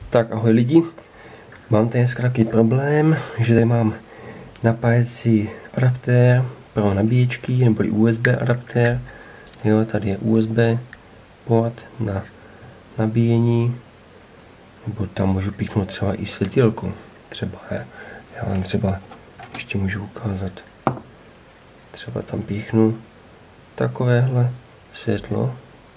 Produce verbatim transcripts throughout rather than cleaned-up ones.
Tak ahoj lidi, mám tady dneska takový problém, že tady mám napájecí adaptér pro nabíječky, neboli U S B adaptér. Jo, tady je U S B port na nabíjení, nebo tam můžu píchnout třeba i světýlko. Třeba je, já vám třeba ještě můžu ukázat. Třeba tam píchnu takovéhle světlo,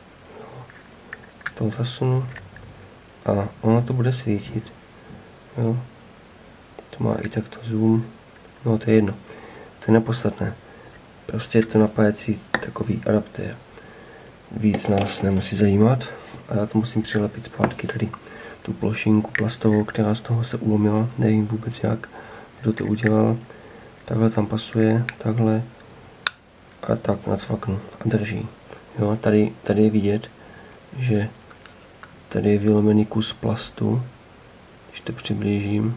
to zasunu a ono to bude svítit. Jo. To má i takto zoom, no to je jedno, to je nepodstatné. Prostě je to napájecí takový adaptér. Víc nás nemusí zajímat a já to musím přilepit zpátky tady tu plošinku plastovou, která z toho se ulomila, nevím vůbec jak, kdo to udělal. Takhle tam pasuje, takhle a tak nacvaknu a drží. Jo, tady, tady je vidět, že tady je vylomený kus plastu, když to přiblížím.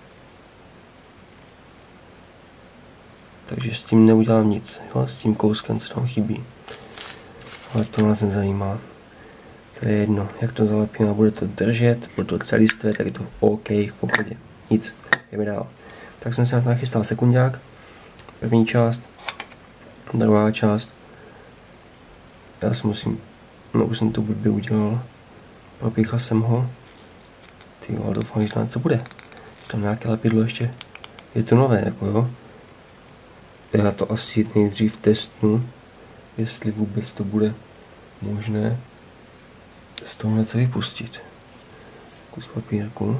Takže s tím neudělám nic, jo? S tím kouskem, co tam chybí. Ale to nás nezajímá. To je jedno, jak to zalepím a bude to držet, bude to celistvé, tak je to OK, v pohodě. Nic, jdeme dál. Tak jsem se nachystal sekundák. První část, druhá část. Já si musím, no už jsem to blbě udělal. Propíchal jsem ho. Ty jo, doufám, že to něco bude. Tam nějaké lepidlo ještě. Je to nové, jako jo. Já to asi nejdřív testnu, jestli vůbec to bude možné z toho něco vypustit. Kus papírku.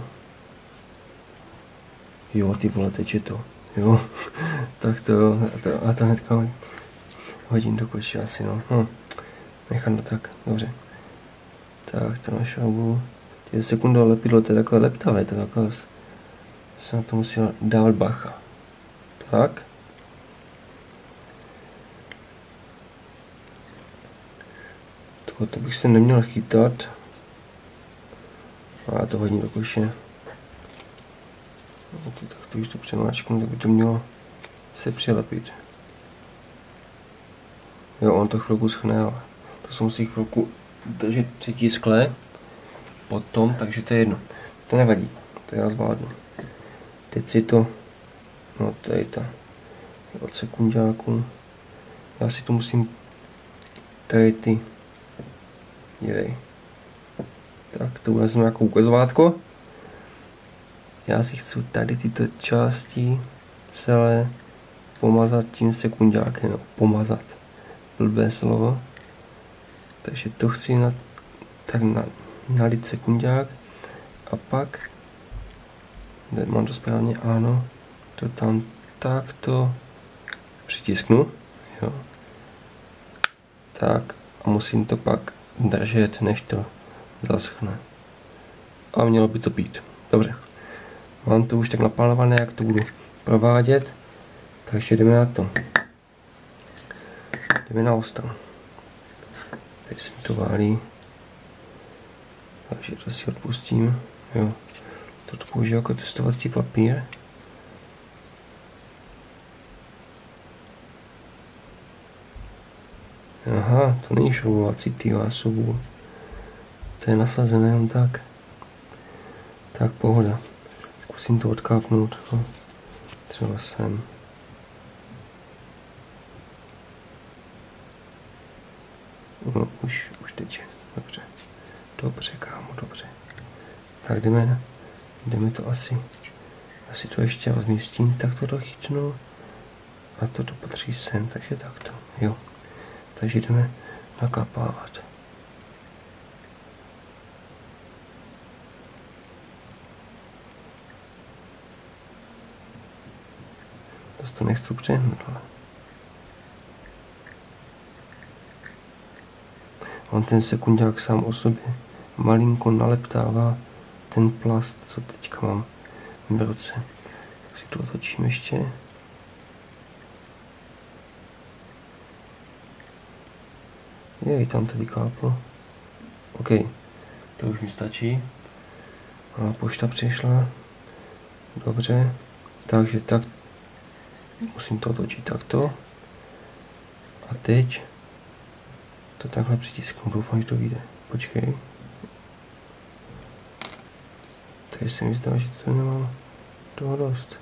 Jo, ty vole, teče to. Jo, tak to, a to, a to hnedka hodím do koče asi, no. Hm. Nechám to tak, dobře. Tak to našoubu. Ty sekundu lepidlo, to je takové leptavé, to je takové, se na to musel dát bacha. Tak. To bych se neměl chytat. A já to hodím do koše. No, to, tak to už to přemáčknu, tak by to mělo se přilepit. Jo, on to chvilku schne, ale to se musí chvilku držet třetí skle. Potom, takže to je jedno. To nevadí, to já zvládnu. Teď si to, no tady ta od sekundáku. Já si to musím tady ty Dívej. Tak to vezmu jako ukazovátko. Já si chci tady tyto části celé pomazat tím sekundákem. No, pomazat. Blbé slovo. Takže to chci na, tak na, nalít sekundák. A pak, mám to správně, ano, to tam takto přitisknu. Jo. Tak a musím to pak držet, než to zaschne. A mělo by to být. Dobře. Mám to už tak naplánované, jak to budu provádět. Takže jdeme na to. Jdeme na ostro. Teď se mi to válí. Takže to si odpustím. Jo. To použiju jako testovací papír. Aha, to není šroubovací týla sobu. To je nasazené jen tak. Tak pohoda. Zkusím to odkápnout. No. Třeba sem. No, už, už teče. Dobře. Dobře, kámo, dobře. Tak jdeme, jdeme to asi. Asi to ještě rozmístím. Tak to dochytnu. A to patří sem, takže takto. Jo. Takže jdeme nakapávat. Zase to nechci přehnout, ale on ten sekundák sám o sobě malinko naleptává ten plast, co teďka mám v ruce. Tak si to otočím ještě. Jej, tam to vykáplo. OK, to už mi stačí. A pošta přišla. Dobře. Takže tak musím to otočit takto. A teď to takhle přitisknu. Doufám, že to vyjde. Počkej. Tady se mi zdá, že to nemám toho dost.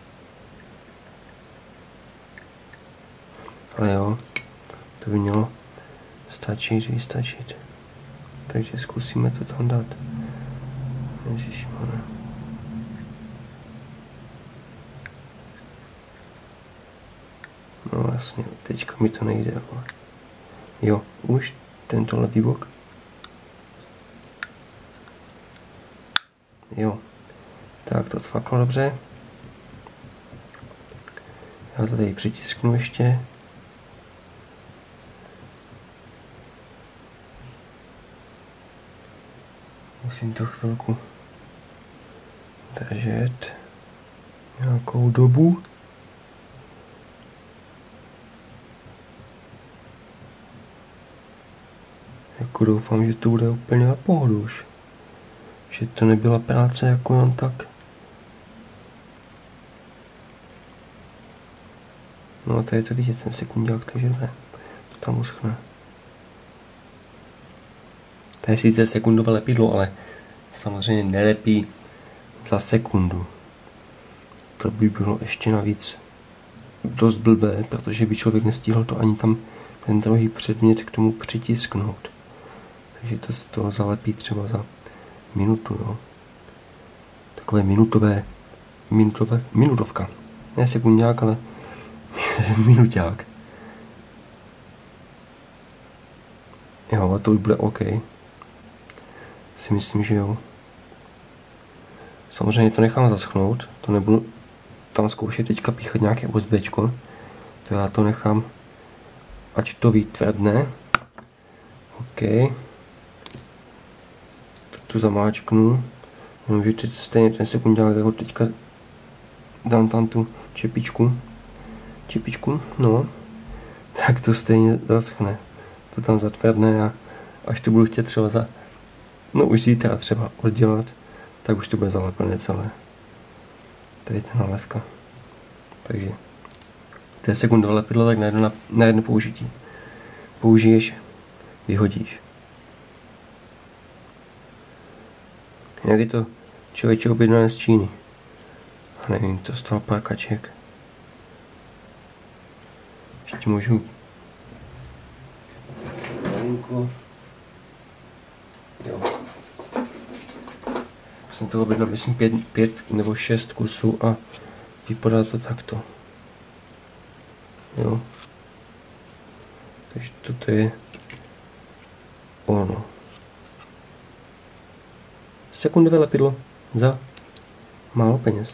Ale jo, to by mělo stačit, vystačit. Takže zkusíme to tam dát. Ježišmarja. No vlastně, teďka mi to nejde, ale... Jo, už tento levý bok. Jo, tak to cvaklo dobře. Já to tady přitisknu ještě. Musím to chvilku držet nějakou dobu. Jako doufám, že to bude úplně na pohodu už. Že to nebyla práce jako jen tak. No a tady je to vidět, ten sekundák, takže dobré. To tam uschne. To je sice sekundové lepidlo, ale samozřejmě nelepí za sekundu. To by bylo ještě navíc dost blbé, protože by člověk nestihl to ani tam ten druhý předmět k tomu přitisknout. Takže to z toho zalepí třeba za minutu, jo. Takové minutové, minutové, minutovka. Ne sekundák, ale minuťák. Jo, a to už bude OK. Si myslím, že jo. Samozřejmě to nechám zaschnout, to nebudu tam zkoušet teďka píchat nějaké USBčko. To já to nechám, ať to vytvrdne. OK. To tu zamáčknu. Jenomže teď stejně ten sekundák, jako teďka dám tam tu čepičku. Čepičku, no. Tak to stejně zaschne. To tam zatvrdne a až to budu chtět třeba za... No už zítra třeba oddělat, tak už to bude zalepené celé. Tady je ta nalévka. Takže to je sekundové lepidlo, tak na jedno, na, na jedno použití. Použiješ, vyhodíš. Jak je to člověče objednané z Číny? A nevím, to stalo pár kaček. Ještě můžu malinko. Jo. Jsem to objednal, myslím, pět, pět nebo šest kusů a vypadá to takto. Jo. Takže toto je ono. Sekundové lepidlo za málo peněz.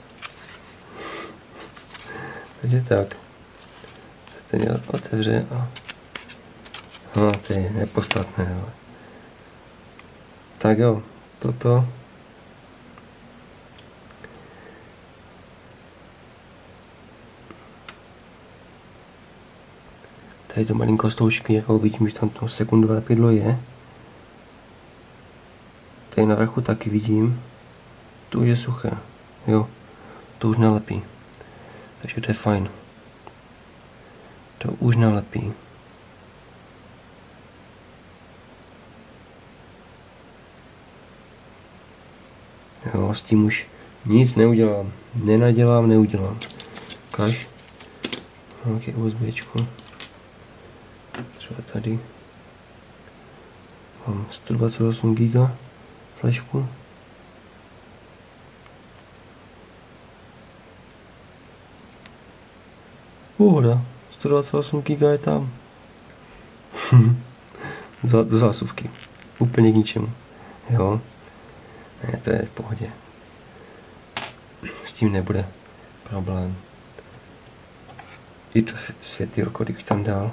Takže tak. Se ten otevře a... No, to je nepodstatné, ale... Tak jo, toto... Tady to malinko stoušky, jako vidím, že tam to sekundové lepidlo je. Tady na vrchu taky vidím. To už je suché. Jo, to už nalepí. Takže to je fajn. To už nalepí. Jo, s tím už nic neudělám. Nenadělám, neudělám. Kaž. Nějaké USBčko. Třeba tady. Mám sto dvacet osm giga flešku. Pohoda. sto dvacet osm giga je tam. Do zásuvky. Úplně k ničemu. Jo. Ne, to je v pohodě. S tím nebude problém. I to světýlko, když tam dál.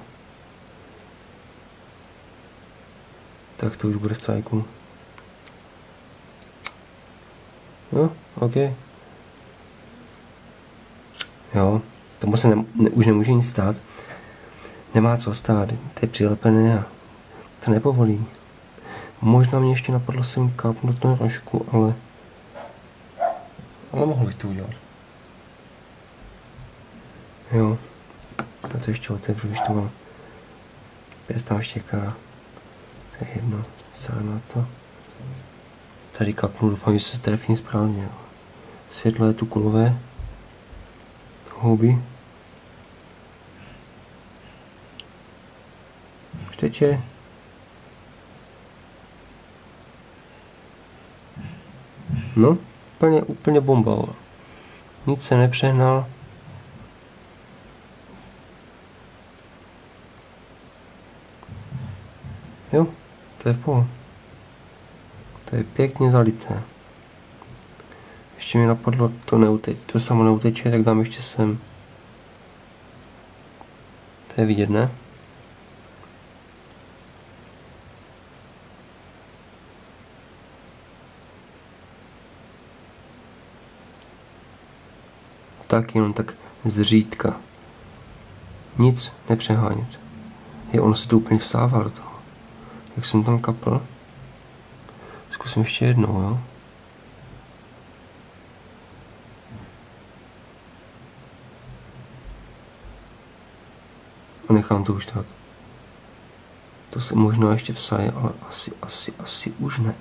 Tak to už bude v cajku. Jo, OK. Jo, tomu se ne, ne, už nemůže nic stát. Nemá co stát, to je přilepené a to nepovolí. Možná mě ještě napadlo sem kápnout na rožku, ale... Ale mohl bych to udělat. Jo. Já to ještě otevřu, když to mám pěst návštěká. To je jedno, celé na to. Tady kapnu, doufám, že se trefím správně. Jo. světlo je tu kulové. Houby. Už teče. No, úplně, úplně bomba. Nic se nepřehnal. Jo, to je v pohodě. To je pěkně zalité. Ještě mi napadlo, to neuteče, to samo neuteče, tak dám ještě sem. To je vidět, ne? Tak jenom tak zřídka. Nic nepřehánět. Je, ono se to úplně vsává do toho. Jak jsem tam kapl. Zkusím ještě jednou, jo. A nechám to už tak. To se možná ještě vsaje, ale asi, asi, asi už ne.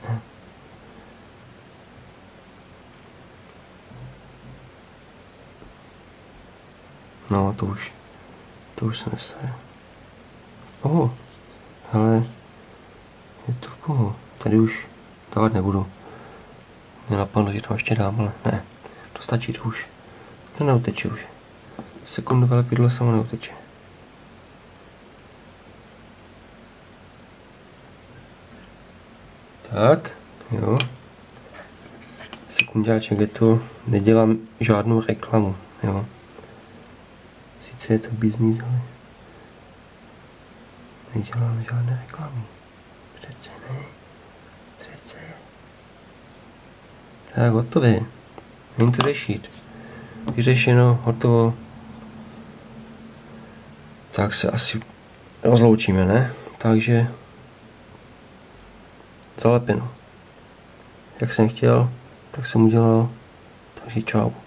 No, to už, to už se nevsaje. Oh, hele, je to v pohodě. Tady už dávat nebudu. Mě napadlo, že to ještě dám, ale ne. To stačí, to už. To neuteče už. Sekundové lepidlo samo neuteče. Tak, jo. Sekundáček, je to, nedělám žádnou reklamu, jo. Sice je to biznis, ale nedělám žádné reklamy. Přece ne. Přece. Tak, hotové. Není to řešit. Vyřešeno, hotovo. Tak se asi rozloučíme, ne? Takže zalepeno. Jak jsem chtěl, tak jsem udělal. Takže čau.